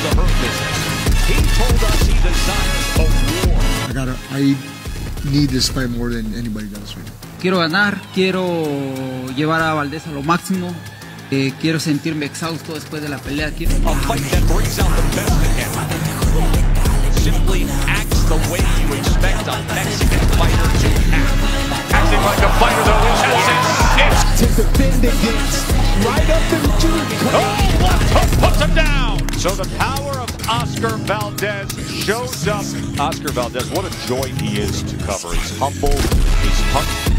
the hurt business. He told us he desires a war. I need this fight more than anybody does right now. Quiero ganar, quiero llevar a Valdez a lo máximo. Quiero sentirme exhausto después de la pelea. A fight that brings out the best in him. Simply acts the way you expect a Mexican fighter to act. Acting like a fighter though is hesitant. To defend against, right up into the oh, left hook puts him down. So the power of Oscar Valdez shows up. Oscar Valdez, what a joy he is to cover. He's humble, he's hungry.